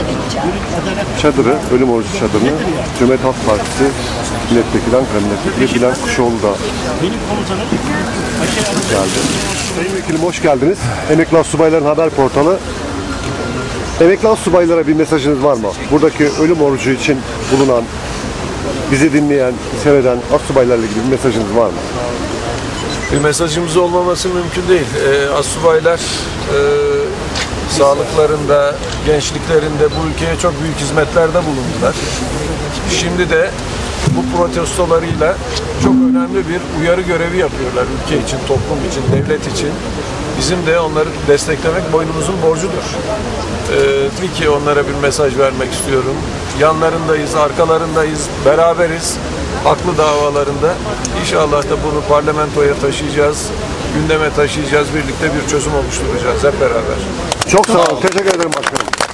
çadırı, ölüm orucu çadırını Cumhuriyet Halk Partisi milletvekili, Ankara milletvekili Bülent Kuşoğlu da geldi. Sayın Vekilim hoş geldiniz. Emekli Astsubayların Haber Portalı. Emekli astsubaylara bir mesajınız var mı? Buradaki ölüm orucu için bulunan, bizi dinleyen, seyreden astsubaylarla ilgili bir mesajınız var mı? Bir mesajımız olmaması mümkün değil. Astsubaylar sağlıklarında, gençliklerinde bu ülkeye çok büyük hizmetlerde bulundular. Şimdi de bu protestolarıyla çok önemli bir uyarı görevi yapıyorlar ülke için, toplum için, devlet için. Bizim de onları desteklemek boynumuzun borcudur. Tabii ki onlara bir mesaj vermek istiyorum. Yanlarındayız, arkalarındayız, beraberiz. Haklı davalarında. İnşallah da bunu parlamentoya taşıyacağız, gündeme taşıyacağız, birlikte bir çözüm oluşturacağız hep beraber. Çok sağ olun, teşekkür ederim başkanım.